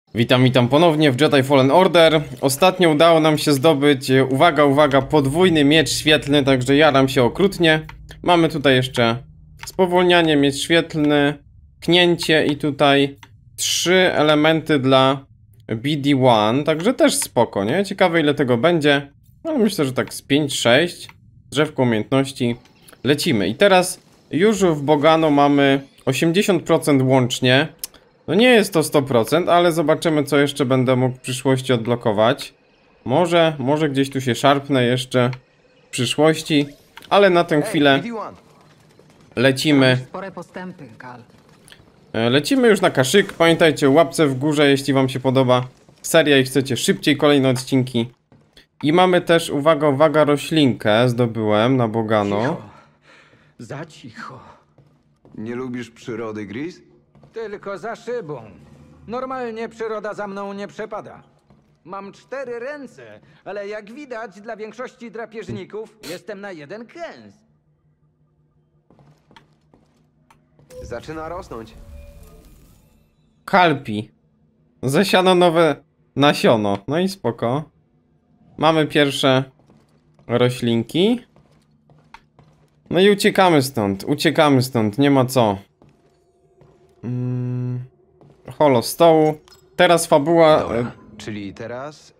Witam ponownie w Jedi Fallen Order. Ostatnio udało nam się zdobyć, uwaga, podwójny miecz świetlny, także jaram się okrutnie. Mamy tutaj jeszcze spowolnianie, miecz świetlny, knięcie i tutaj 3 elementy dla BD1, także też spoko, nie? Ciekawe ile tego będzie, ale myślę, że tak z 5-6, drzewko umiejętności, lecimy. I teraz już w Bogano mamy 80% łącznie. No nie jest to 100%, ale zobaczymy co jeszcze będę mógł w przyszłości odblokować. Może gdzieś tu się szarpnę jeszcze w przyszłości, ale na tę chwilę lecimy. Spore postępy, Kal. Lecimy już na kaszyk. Pamiętajcie, łapce w górze, jeśli wam się podoba seria i chcecie szybciej kolejne odcinki. I mamy też, uwaga, roślinkę zdobyłem na Bogano. Cicho. Za cicho. Nie lubisz przyrody, Gris? Tylko za szybą. Normalnie przyroda za mną nie przepada. Mam 4 ręce, ale jak widać dla większości drapieżników jestem na jeden kęs. Zaczyna rosnąć. Kalpi. Zasiano nowe nasiono. No i spoko. Mamy pierwsze roślinki. No i uciekamy stąd, nie ma co. Holo stołu. Teraz fabuła... Dobra, czyli teraz...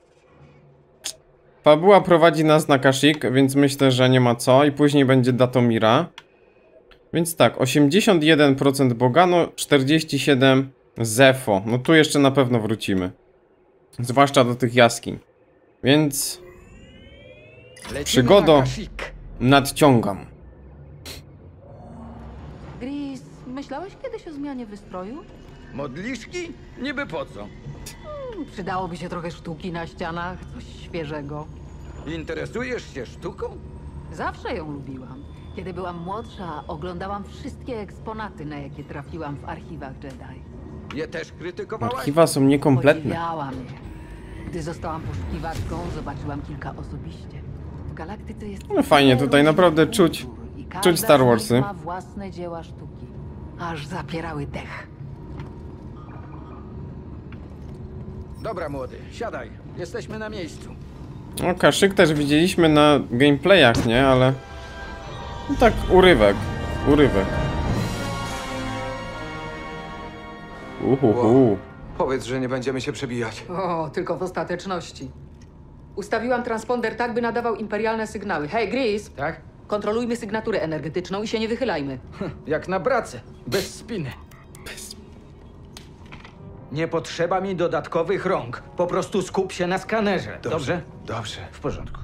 Fabuła prowadzi nas na Kashyyyk, więc myślę, że nie ma co. I później będzie Datomira. Więc tak, 81% Bogano, 47% Zefo. No tu jeszcze na pewno wrócimy. Zwłaszcza do tych jaskiń. Więc... Przygodo nadciągam. Gris, myślałeś kiedyś o zmianie wystroju? Modliszki? Niby po co? Przydałoby się trochę sztuki na ścianach, coś świeżego. Interesujesz się sztuką? Zawsze ją lubiłam. Kiedy byłam młodsza, oglądałam wszystkie eksponaty, na jakie trafiłam w archiwach Jedi. Je też krytykowałaś? Archiwa są niekompletne. Podziwiałam je. Gdy zostałam poszukiwaczką, zobaczyłam kilka osobiście. W galaktyce jest... No fajnie, tutaj naprawdę czuć Star Warsy. Ma własne dzieła sztuki. Aż zapierały dech. Dobra, młody, siadaj. Jesteśmy na miejscu. No Kashyyyk też widzieliśmy na gameplayach, nie? Ale... No tak, urywek. Wow. Powiedz, że nie będziemy się przebijać. O, tylko w ostateczności. Ustawiłam transponder tak, by nadawał imperialne sygnały. Hej, Gris! Tak? Kontrolujmy sygnaturę energetyczną i się nie wychylajmy. Jak na pracę, bez spiny. Nie potrzeba mi dodatkowych rąk. Po prostu skup się na skanerze. Dobrze? Dobrze. W porządku.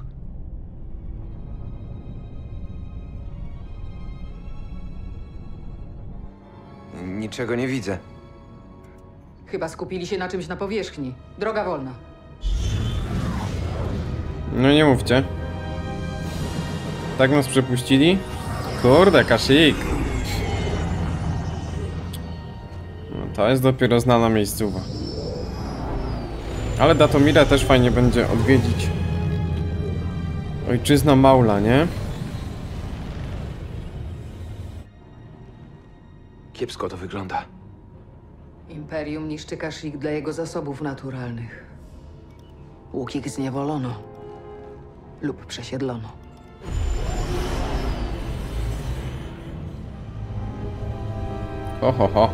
Niczego nie widzę. Chyba skupili się na czymś na powierzchni. Droga wolna. No nie mówcie. Tak nas przepuścili? Kurde, Kashyyyk. No to jest dopiero znana miejscowa. Ale Datomira też fajnie będzie odwiedzić. Ojczyzna Maula, nie? Kiepsko to wygląda. Imperium niszczy Kashyyyk dla jego zasobów naturalnych. Łukik zniewolono. Lub przesiedlono. Ho.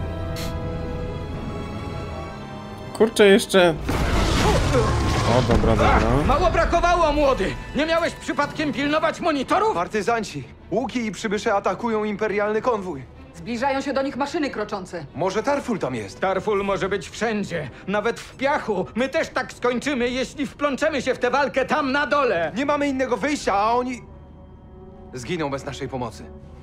Kurczę, jeszcze... O, dobra. Mało brakowało, młody! Nie miałeś przypadkiem pilnować monitorów? Partyzanci! Łuki i przybysze atakują imperialny konwój. Zbliżają się do nich maszyny kroczące. Może Tarful tam jest? Tarful może być wszędzie, nawet w piachu. My też tak skończymy, jeśli wplączemy się w tę walkę tam na dole. Nie mamy innego wyjścia, a oni... zginą bez naszej pomocy.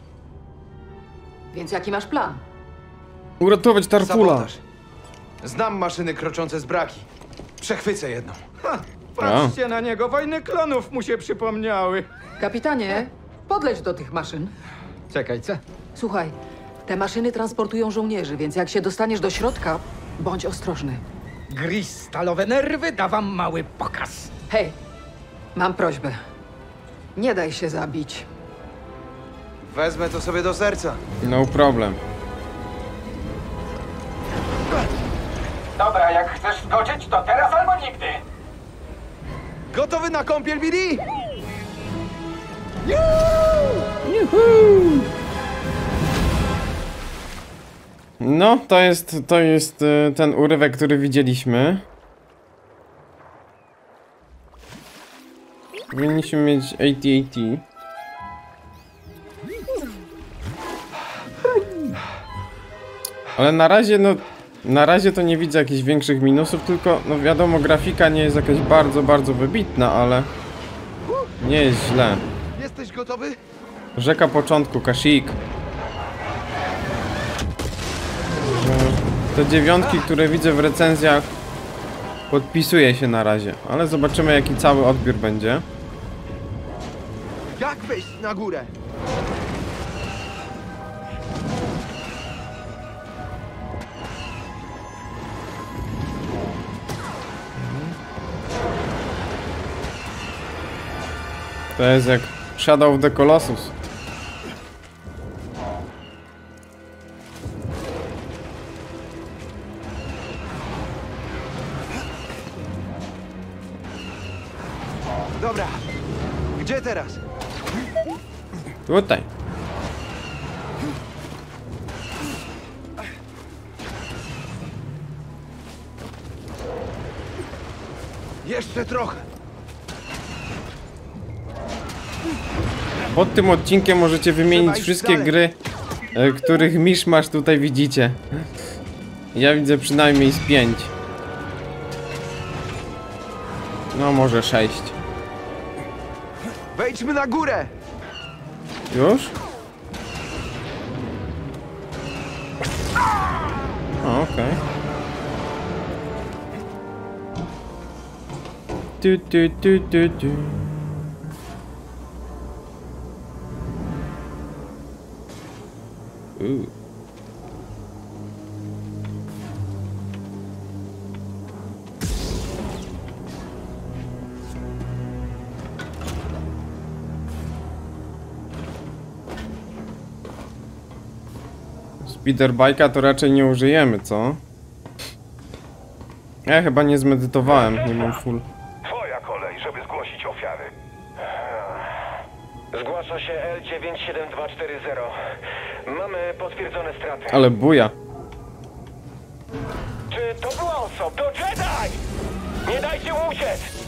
Więc jaki masz plan? Uratować Tarfula. Sabotaż. Znam maszyny kroczące z braki. Przechwycę jedną. Ha, patrzcie na niego, wojny klonów mu się przypomniały. Kapitanie, podleć do tych maszyn. Czekaj, co? Słuchaj, te maszyny transportują żołnierzy, więc jak się dostaniesz do środka, bądź ostrożny. Gris, stalowe nerwy, da wam mały pokaz. Hej, mam prośbę. Nie daj się zabić. Wezmę to sobie do serca. No problem. Dobra, jak chcesz Chcesz skoczyć, to teraz albo nigdy. Gotowy na kąpiel, Billy? No, to jest ten urywek, który widzieliśmy. Powinniśmy mieć AT-AT. Ale na razie, no... Na razie to nie widzę jakichś większych minusów, tylko, no wiadomo, grafika nie jest jakaś bardzo, bardzo wybitna, ale... Nie jest źle. Jesteś gotowy? Rzeka początku, Kashyyyk. Te 9, które widzę w recenzjach, podpisuję się na razie, ale zobaczymy, jaki cały odbiór będzie. Jak wejść na górę? To jest jak Shadow of the Colossus. Dobra. Gdzie teraz? Tutaj. Jeszcze trochę. Pod tym odcinkiem możecie wymienić iść wszystkie dalej. gry, których miszmasz tutaj widzicie. Ja widzę przynajmniej z 5. No może 6. Wejdźmy na górę! Już? O, okej. Tu. Speederbike'a to raczej nie użyjemy, co? Ja chyba nie zmedytowałem, nie mam full. Twoja kolej, żeby zgłosić ofiary. Zgłasza się L97240. Mamy potwierdzone straty. Ale buja. Czy to była osoba? To Jedi! Nie dajcie mu uciec!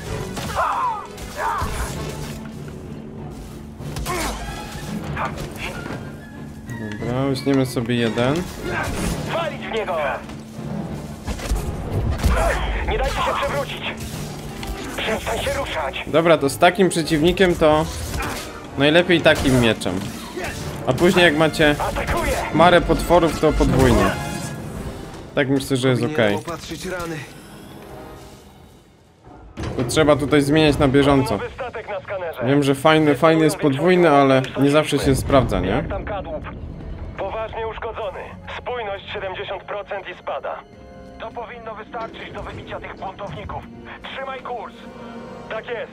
Dobra, weźmiemy sobie jeden. Walić w niego! Nie dajcie się przewrócić! Przestań się ruszać! Dobra, to z takim przeciwnikiem to najlepiej takim mieczem. A później jak macie Atakuję! marę potworów, to podwójnie. Tak myślę, że jest ok. Powinienem opatrzyć rany. To trzeba tutaj zmieniać na bieżąco. Nowy statek na skanerze. Wiem, że fajny jest podwójny, ale nie zawsze się sprawdza, nie? Jak tam kadłub? Poważnie uszkodzony. Spójność 70% i spada. To powinno wystarczyć do wybicia tych buntowników. Trzymaj kurs. Tak jest.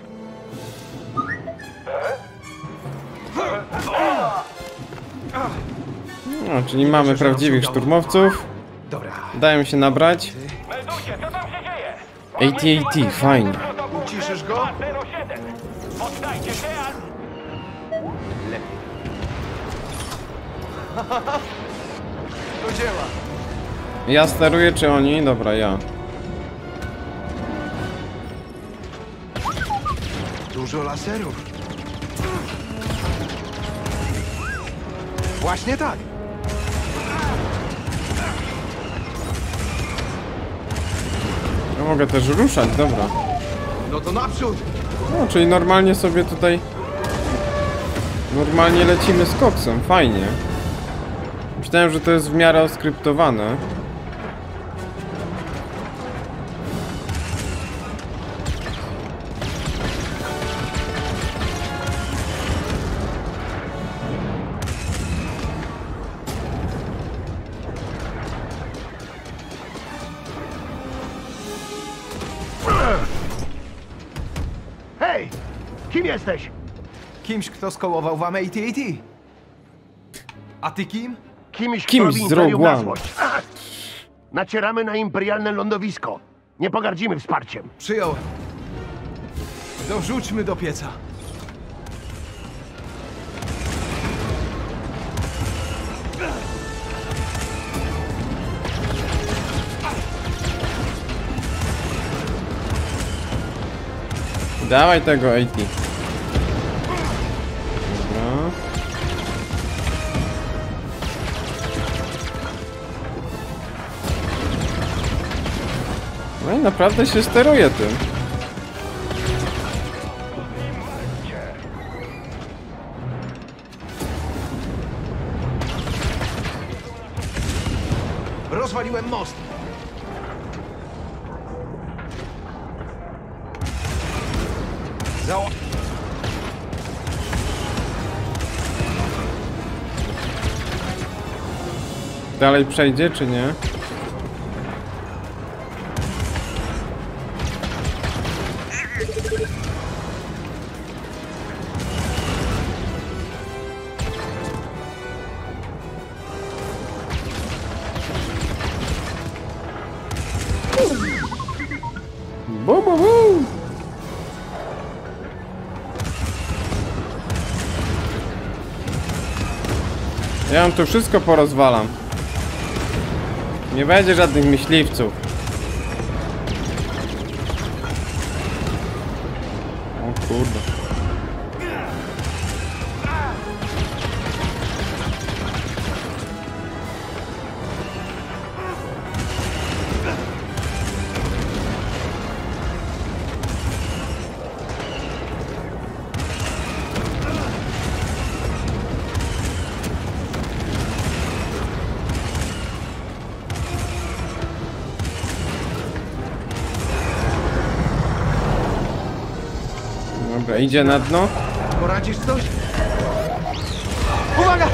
No, czyli mamy prawdziwych szturmowców. Dobra. Dają się nabrać. Meldujcie, co tam się dzieje? AT-AT, fajnie. Uciszysz go? 207. Poddajcie się, a... Do dzieła. Ja steruję, czy oni? Dobra, ja. Dużo laserów. Właśnie tak. Ja mogę też ruszać, dobra. No to naprzód. No, czyli normalnie sobie tutaj... Normalnie lecimy z koksem, fajnie. Myślałem, że to jest w miarę oskryptowane. Hej! Kim jesteś? Kimś, kto skołował wam AT-AT. A ty kim? Kimś, Kimś kto robi z imperium Rogue na One. złość. Nacieramy na imperialne lądowisko. Nie pogardzimy wsparciem. Przyjąłem. Dorzućmy do pieca. Dawaj tego AT. Dobra. No i naprawdę się steruje tym. Rozwaliłem most. Dalej przejdzie, czy nie? Bum, bum, bum. Ja wam tu wszystko porozwalam. Nie będzie żadnych myśliwców. O kurde. Dobra, idzie na dno. Poradzisz coś? Uwaga!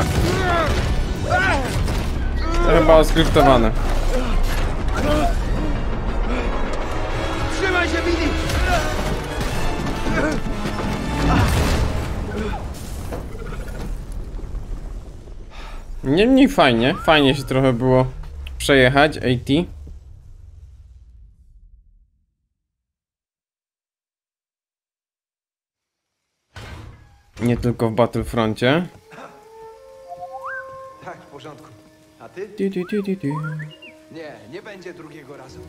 To chyba oskryptowane. Trzymaj się, Billy! Niemniej fajnie. Fajnie się trochę było przejechać AT. Nie tylko w Battlefroncie. Tak, w porządku. A ty? Nie będzie drugiego razu.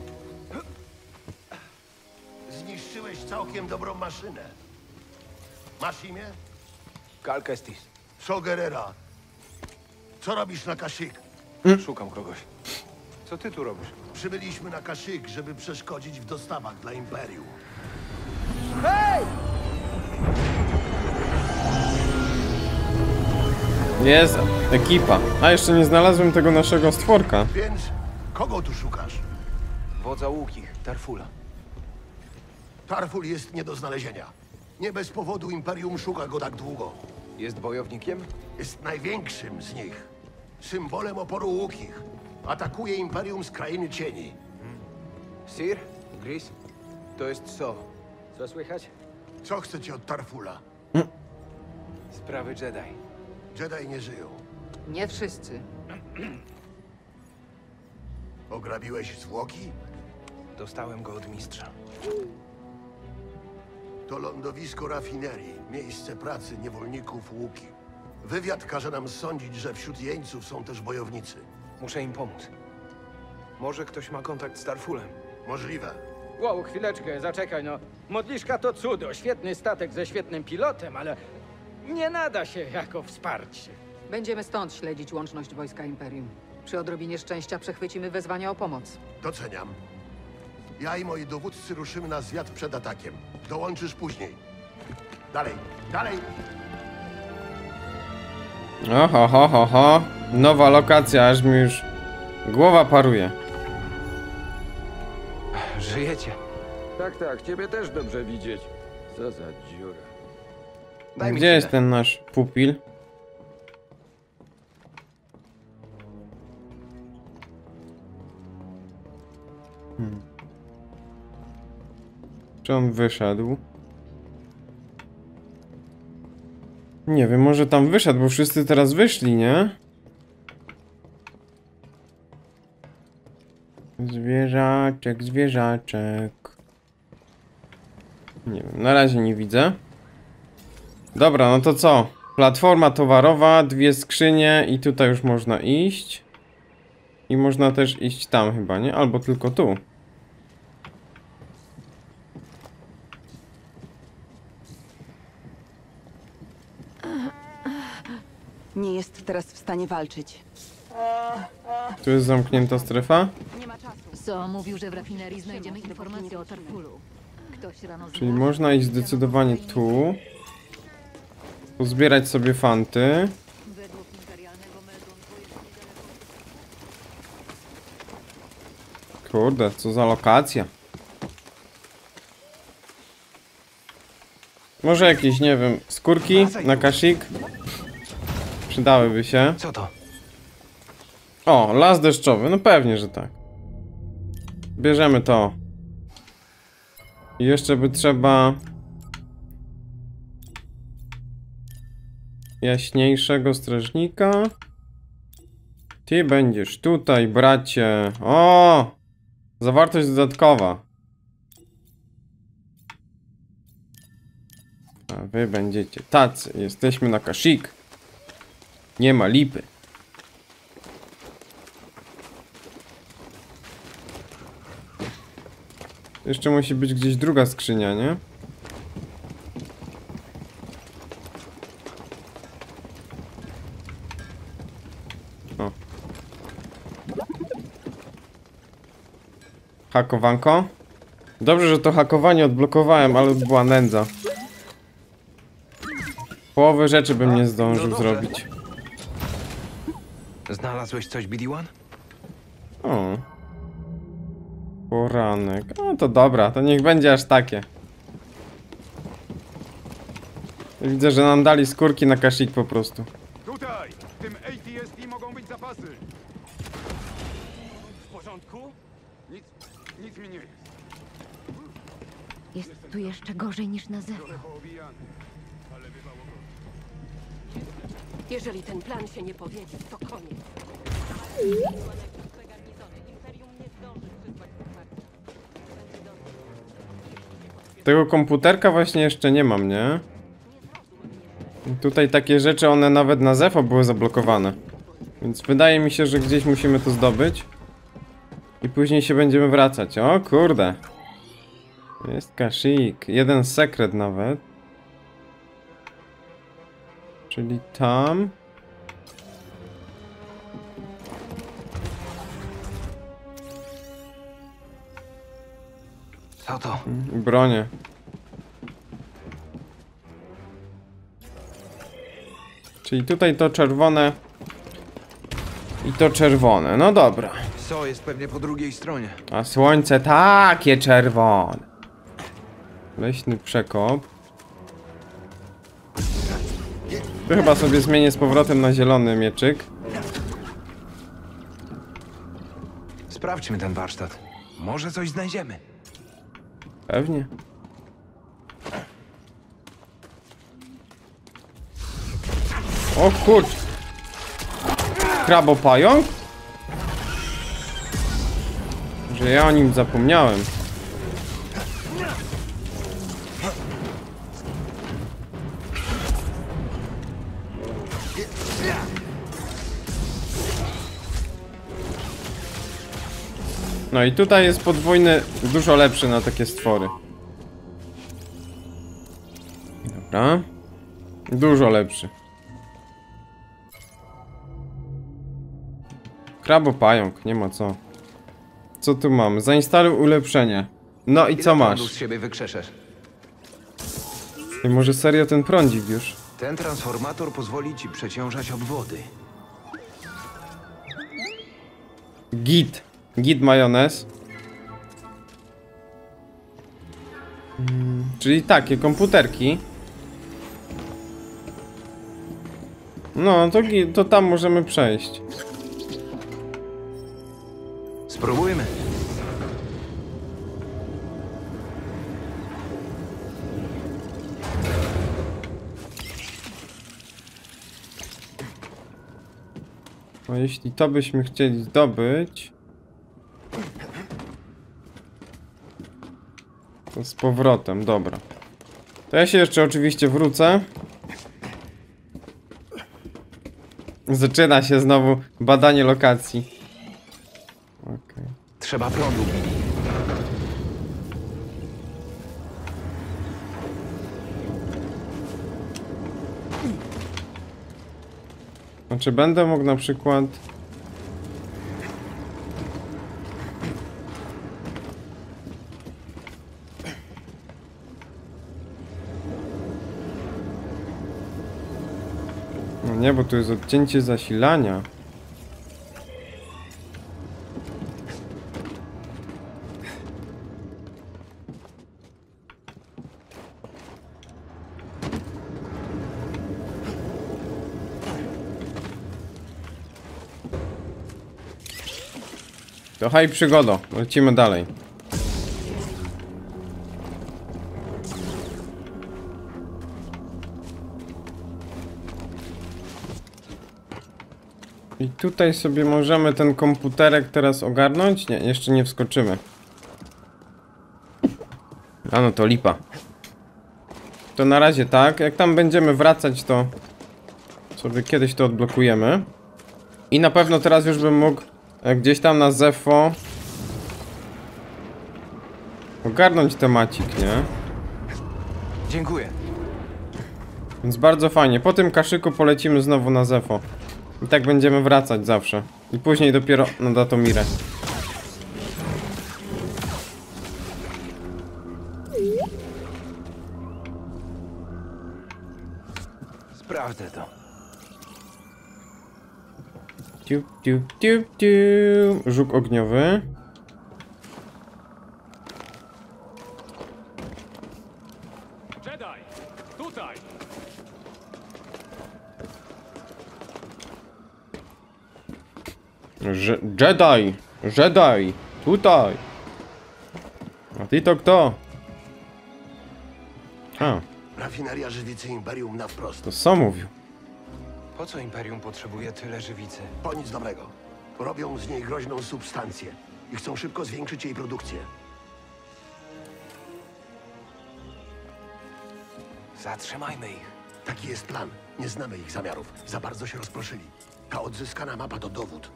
Zniszczyłeś całkiem dobrą maszynę. Masz imię? Cal Kestis. Sogerera. Co robisz na Kashyyyk? Szukam kogoś. Co ty tu robisz? Przybyliśmy na Kashyyyk, żeby przeszkodzić w dostawach dla Imperium. Jest ekipa. A jeszcze nie znalazłem tego naszego stworka. Więc kogo tu szukasz? Wodza Łukich, Tarfula. Tarful jest nie do znalezienia. Nie bez powodu Imperium szuka go tak długo. Jest bojownikiem? Jest największym z nich. Symbolem oporu Łukich. Atakuje Imperium z krainy cieni. Sir? Gris? To jest So. Co słychać? Co chcecie od Tarfula? Sprawy Jedi. Jedi nie żyją. Nie wszyscy. Ograbiłeś zwłoki? Dostałem go od mistrza. To lądowisko rafinerii, miejsce pracy niewolników Łuki. Wywiad każe nam sądzić, że wśród jeńców są też bojownicy. Muszę im pomóc. Może ktoś ma kontakt z Tarfulem. Możliwe. Wow, chwileczkę, zaczekaj no. Modliszka to cudo, świetny statek ze świetnym pilotem, ale nie nada się jako wsparcie. Będziemy stąd śledzić łączność wojska Imperium. Przy odrobinie szczęścia przechwycimy wezwania o pomoc. Doceniam. Ja i moi dowódcy ruszymy na zwiat przed atakiem. Dołączysz później. Dalej, dalej! Oho, ho, ho, ho. Nowa lokacja, aż mi już głowa paruje. Żyjecie. Tak, ciebie też dobrze widzieć. Co za dziura. Daj mi Gdzie chwilę. jest ten nasz pupil? Czy on wyszedł? Nie wiem, może tam wyszedł, bo wszyscy teraz wyszli, nie? Zwierzak. Zwierzaczek, zwierzaczek. Nie wiem, na razie nie widzę. Dobra, no to co? Platforma towarowa, 2 skrzynie i tutaj już można iść. I można też iść tam chyba, nie? Albo tylko tu. Nie jest teraz w stanie walczyć. Tu jest zamknięta strefa. Nie ma czasu. So mówił, że w rafinerii znajdziemy informacje o Tarfulu. Ktoś rano Czyli można iść zdecydowanie tu. Pozbierać sobie fanty. Według imperialnego meldunku jest niedaleko. Kurde, co za lokacja. Może jakieś, nie wiem, skórki na kasik? Przydałyby się. Co to? O, las deszczowy, no pewnie, że tak. Bierzemy to. I jeszcze by trzeba jaśniejszego strażnika. Ty będziesz tutaj, bracie. O! Zawartość dodatkowa. A wy będziecie tacy. Jesteśmy na Kashyyyk. Nie ma lipy. Jeszcze musi być gdzieś druga skrzynia, nie? O. Hakowanko? Dobrze, że to hakowanie odblokowałem, ale była nędza. Połowę rzeczy bym nie zdążył zrobić. Znalazłeś coś, BD-1? O. Poranek. No to dobra, to niech będzie aż takie. Widzę, że nam dali skórki na Kashyyyk po prostu. Tutaj! W tym ATST mogą być zapasy! W porządku? Nic mi nie jest. Jest tu jeszcze gorzej niż na zewnątrz. Trochę poobijany, ale bywało gorzej. Jeżeli ten plan się nie powiedzie, to koniec. Tego komputerka właśnie jeszcze nie mam, nie? Tutaj takie rzeczy, one nawet na Zefo były zablokowane. Więc wydaje mi się, że gdzieś musimy to zdobyć. I później się będziemy wracać. O kurde. Jest Kashyyyk. Jeden sekret nawet. Czyli tam. Co to? Bronie. Czyli tutaj to czerwone. I to czerwone. No dobra. So jest pewnie po drugiej stronie. A słońce takie czerwone. Leśny przekop. Tu chyba sobie zmienię z powrotem na zielony mieczyk. Sprawdźmy ten warsztat. Może coś znajdziemy. Pewnie. O kurcz. Krabopająk? Że ja o nim zapomniałem. No i tutaj jest podwójny, dużo lepszy na takie stwory. Dobra. Dużo lepszy. Krabopająk, nie ma co. Co tu mamy? Zainstaluj ulepszenie. No i co Ile masz? prądu z siebie wykrzeszesz? I może serio ten prądzik już? Ten transformator pozwoli ci przeciążać obwody. Git. Git majonez. Czyli takie komputerki. No, to tam możemy przejść. Spróbujmy. No jeśli to byśmy chcieli zdobyć... To z powrotem, dobra. To ja się jeszcze oczywiście wrócę. Zaczyna się znowu badanie lokacji. Okay. Trzeba prądu, Billy. Znaczy będę mógł na przykład... No nie, bo tu jest odcięcie zasilania. To hej przygodo, lecimy dalej. I tutaj sobie możemy ten komputerek teraz ogarnąć? Nie, jeszcze nie wskoczymy. A no to lipa. To na razie tak, jak tam będziemy wracać, to sobie kiedyś to odblokujemy. I na pewno teraz już bym mógł gdzieś tam na Zefo ogarnąć temacik, nie? Dziękuję. Więc bardzo fajnie. Po tym kaszyku polecimy znowu na Zefo. I tak będziemy wracać zawsze. I później dopiero na Datomirę. Sprawdzę to. Żuk ogniowy. Jedi! Tutaj! Jedi! Jedi! Tutaj! A ty to kto? A, Rafineria żywicy Imperium na wprost. to co mówił? Po co Imperium potrzebuje tyle żywicy? Po nic dobrego. Robią z niej groźną substancję i chcą szybko zwiększyć jej produkcję. Zatrzymajmy ich. Taki jest plan. Nie znamy ich zamiarów. Za bardzo się rozproszyli. Ta odzyskana mapa to dowód.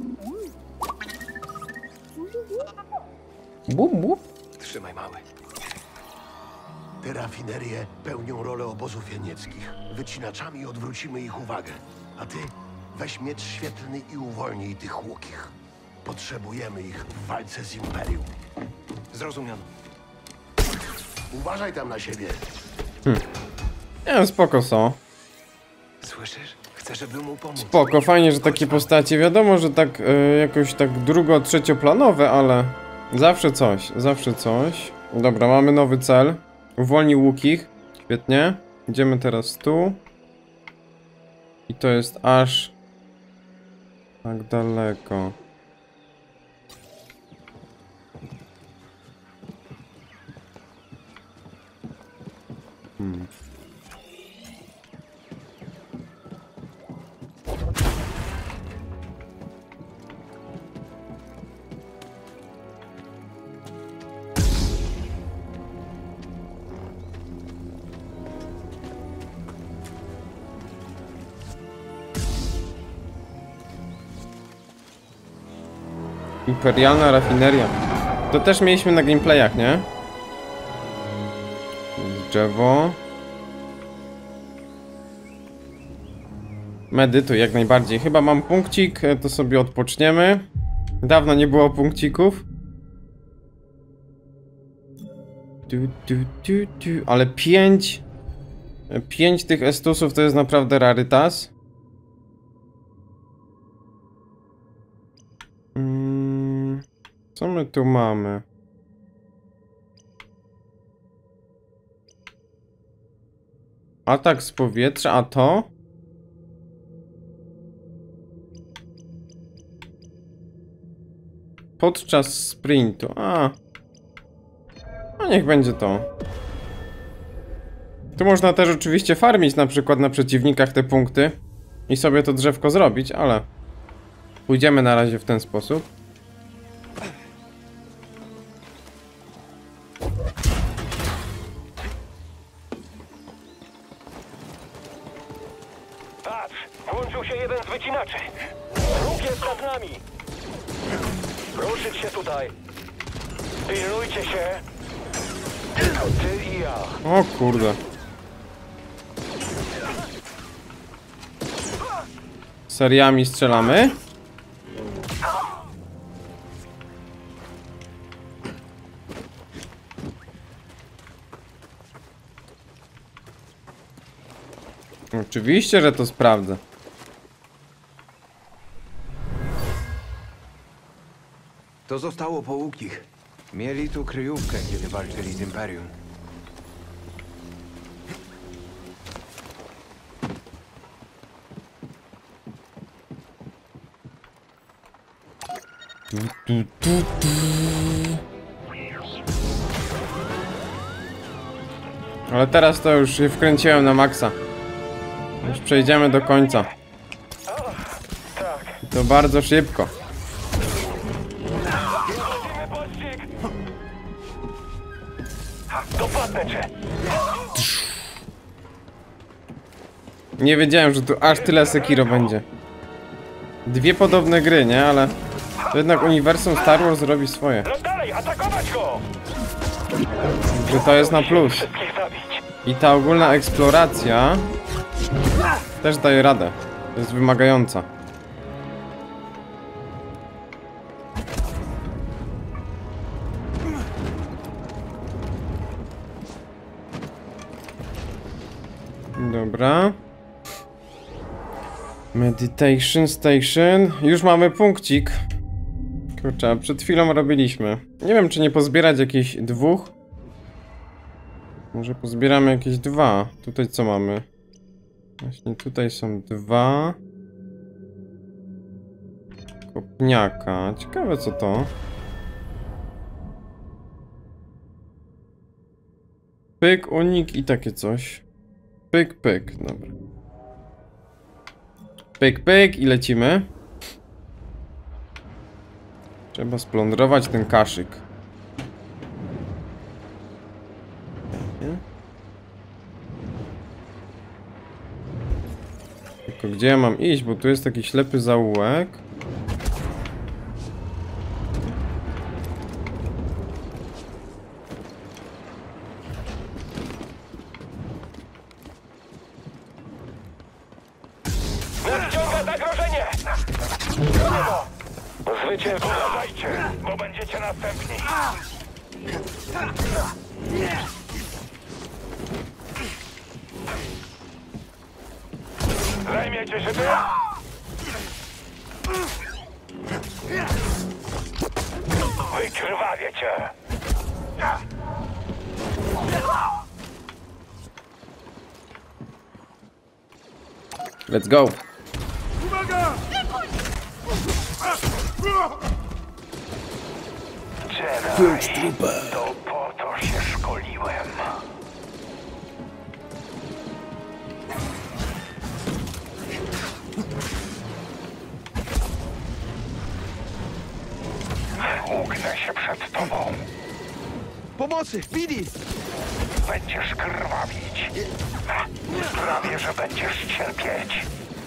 Bum, bum. Trzymaj, mały. Te rafinerie pełnią rolę obozów jenieckich. Wycinaczami odwrócimy ich uwagę. A ty weź miecz świetlny i uwolnij tych łukich. Potrzebujemy ich w walce z Imperium. Zrozumiano. Uważaj tam na siebie. Nie, spoko są. Słyszysz? Chcę, żeby mu pomóc. Spoko, fajnie, że takie postacie. Wiadomo, że tak jakoś tak drugo-trzecioplanowe, ale zawsze coś, zawsze coś. Dobra, mamy nowy cel. Uwolnij łukich. Świetnie. Idziemy teraz tu. I to jest aż tak daleko. Imperialna rafineria. To też mieliśmy na gameplayach, nie? Drzewo. Medytuj jak najbardziej. Chyba mam punkcik, to sobie odpoczniemy. Dawno nie było punkcików. Ale 5 tych estusów to jest naprawdę rarytas. Co my tu mamy? Atak z powietrza, a to? Podczas sprintu. A. No niech będzie to. Tu można też oczywiście farmić na przykład na przeciwnikach te punkty i sobie to drzewko zrobić, ale pójdziemy na razie w ten sposób. zbliżył się jeden z wycinaczy. Wróg jest nad nami. Ruszyć się tutaj. Pilnujcie się. Tylko ty i ja. O kurde. Seriami strzelamy. Oczywiście, że to sprawdzę. To zostało po łukich. Mieli tu kryjówkę, kiedy walczyli z Imperium. Ale teraz to już się wkręciłem na maksa. Już przejdziemy do końca. I to bardzo szybko. Dopadnę cię. Nie wiedziałem, że tu aż tyle Sekiro będzie. Dwie podobne gry, nie? Ale to jednak uniwersum Star Wars robi swoje. No dalej, atakować go! Że to jest na plus. Wszystkich zabić. I ta ogólna eksploracja też daje radę. To jest wymagająca. Dobra. Meditation Station. Już mamy punkcik. Kurczę, przed chwilą robiliśmy. Nie wiem, czy nie pozbierać jakichś dwóch. Może pozbieramy jakieś dwa. Tutaj co mamy? Właśnie tutaj są dwa. Kopniaka. Ciekawe co to. Pyk, unik i takie coś. Pyk, pyk. Dobra. Pyk, pyk i lecimy. Trzeba splądrować ten kaszyk. Tylko gdzie ja mam iść? Bo tu jest taki ślepy zaułek. Nadciąga zagrożenie! Zwycięstwo, uważajcie, bo będziecie następni. Zajmiecie się tym? Wykrwawię cię. Let's go. Jedi, to po to się szkoliłem. Ugnę się przed tobą. Pomocy! Bidi! Będziesz krwawić. Prawie, że będziesz cierpieć.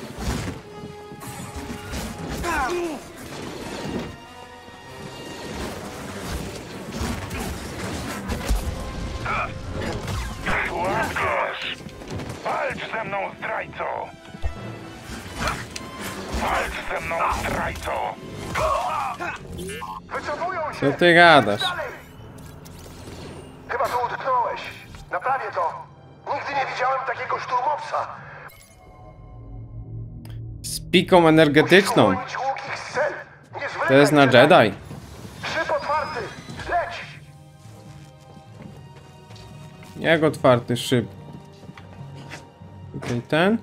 Słabiesz! Walcz ze mną, zdrajco! Walcz ze mną, zdrajco! Wycofują się! Co ty gadasz? Chyba tu utknąłeś. Naprawię to. Nigdy nie widziałem takiego szturmowca. Z piką energetyczną. Uwolnić łukich z cel. Nie zwlekaj, To jest na Jedi. Szyb otwarty. Leć! Jak otwarty szyb? Tutaj ten.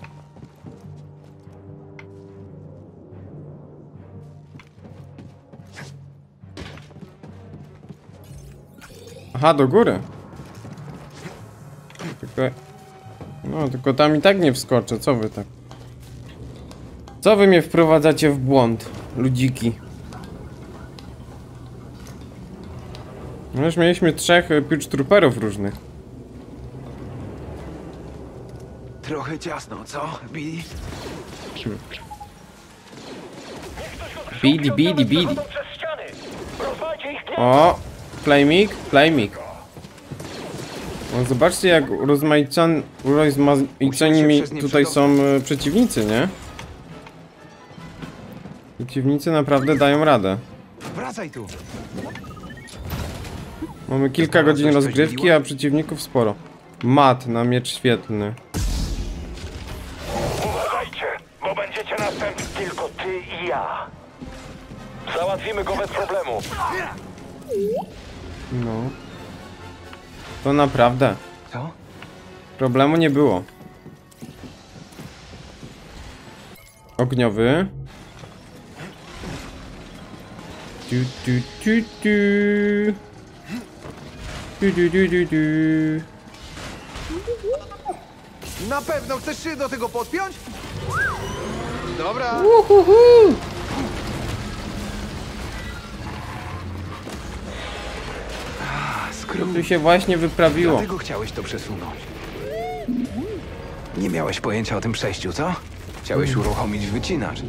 Aha, do góry. Tylko... No, tylko tam i tak nie wskoczę. Co wy tak? Co wy mnie wprowadzacie w błąd, ludziki? No już mieliśmy 3 Purge Trooperów różnych. Trochę ciasno, co, Bidi? Bidi, bidi, bidi. Przez ściany. Rozwalcie ich gniazdo. O! Flaming, flaming. No zobaczcie jak urozmaiceni tutaj są przeciwnicy, nie? Przeciwnicy naprawdę dają radę. Wracaj tu! Mamy kilka godzin rozgrywki, a przeciwników sporo. Mat na miecz świetlny. Uważajcie, bo będziecie następni tylko ty i ja. Załatwimy go bez problemu. No. To naprawdę. Co? Problemu nie było. Ogniowy. Du, du, du, du. Du, du, du, du, du. Na pewno chcesz się do tego podpiąć? Dobra. Skrót. Tu się właśnie wyprawiło. Dlatego chciałeś to przesunąć. Nie miałeś pojęcia o tym przejściu, co? Chciałeś uruchomić wycinacz.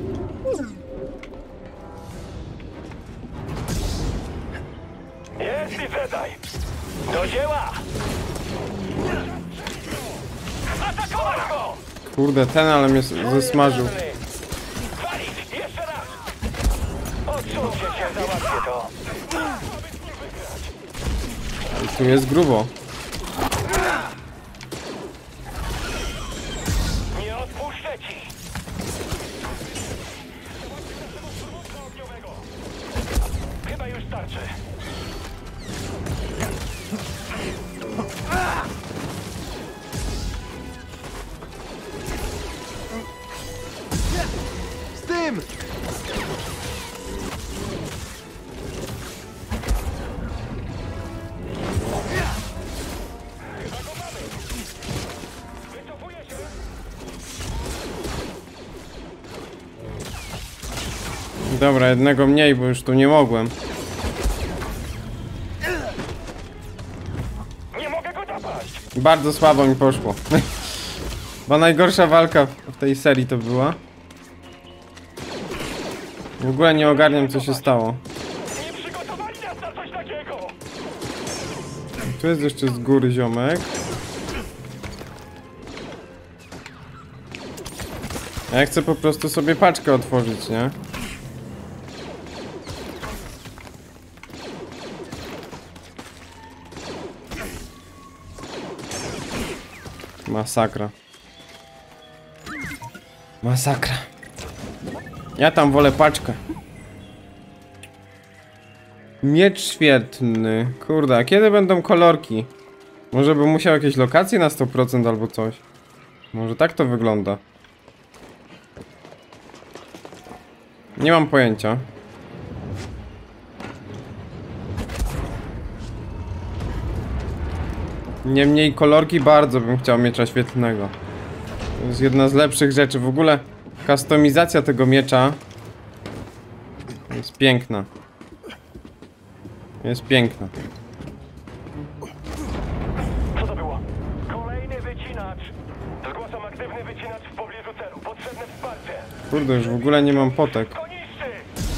Jest i Jedi. Do dzieła! Atakować go! Kurde, ten ale mnie zesmażył. Walić! Jeszcze raz! Odsuńcie się, załatwię to. Tu jest grubo. Nie odpuszczę ci! Chyba już starczy. Z tym! Dobra, jednego mniej, bo już tu nie mogłem. Nie mogę go dopaść! Bardzo słabo mi poszło. Bo najgorsza walka w tej serii to była. W ogóle nie ogarniam co się stało. Nie przygotowali nas na coś takiego! Tu jest jeszcze z góry ziomek. Ja chcę po prostu sobie paczkę otworzyć, nie? Masakra. Masakra. Ja tam wolę paczkę. Miecz świetny. Kurde, a kiedy będą kolorki? Może bym musiał jakieś lokacje na 100% albo coś. Może tak to wygląda. Nie mam pojęcia. Niemniej kolorki bardzo bym chciał miecza świetlnego. To jest jedna z lepszych rzeczy. W ogóle kustomizacja tego miecza jest piękna. Jest piękna. Co to było? Kolejny wycinacz! Zgłaszam aktywny wycinacz w pobliżu celu. Potrzebne wsparcie! Kurde, już w ogóle nie mam potek. Go niszczy!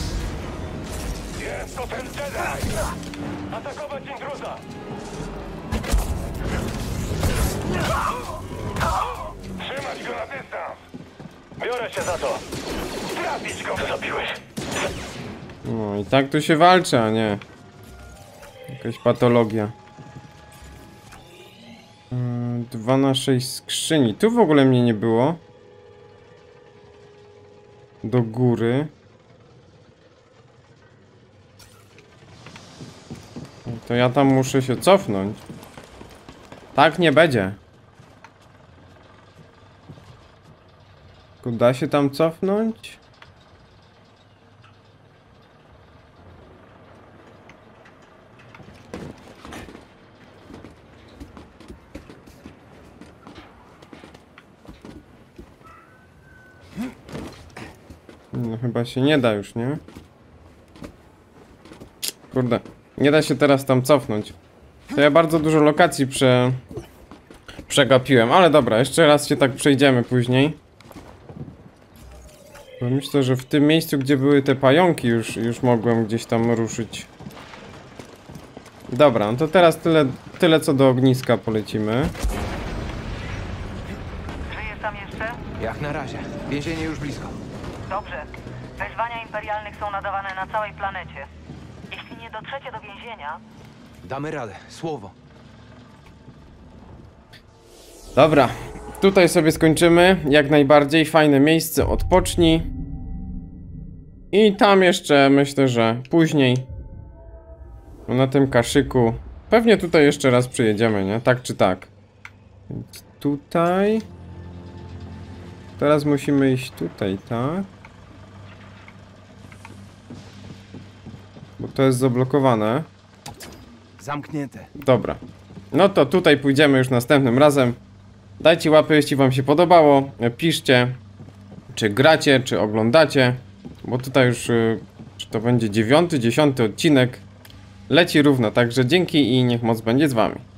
Jest to ten Jedi! Atakować intruza! Trzymać go na dystans! Biorę się za to! Trafić go! Zabiłeś! No i tak tu się walczy, a nie jakaś patologia. 2 na 6 skrzyni. Tu w ogóle mnie nie było. Do góry. To ja tam muszę się cofnąć. Tak nie będzie. Tylko da się tam cofnąć? No chyba się nie da już, nie? Kurde, nie da się teraz tam cofnąć. To ja bardzo dużo lokacji przegapiłem, ale dobra, jeszcze raz się tak przejdziemy później. Bo myślę, że w tym miejscu, gdzie były te pająki, już mogłem gdzieś tam ruszyć. Dobra, no to teraz tyle co do ogniska polecimy. Żyjesz tam jeszcze? Jak na razie. Więzienie już blisko. Dobrze. Wezwania imperialnych są nadawane na całej planecie. Jeśli nie dotrzecie do więzienia, Damy radę. Słowo. Dobra, tutaj sobie skończymy. Jak najbardziej fajne miejsce, odpocznij. I tam jeszcze myślę, że później na tym kaszyku pewnie tutaj jeszcze raz przyjedziemy, nie? Tak czy tak. Więc tutaj. Teraz musimy iść tutaj, tak? Bo to jest zablokowane. Zamknięte. Dobra. No to tutaj pójdziemy już następnym razem. Dajcie łapy, jeśli wam się podobało. Piszcie, czy gracie, czy oglądacie. Bo tutaj już, czy to będzie 9., 10. odcinek. Leci równo, także dzięki i niech moc będzie z wami.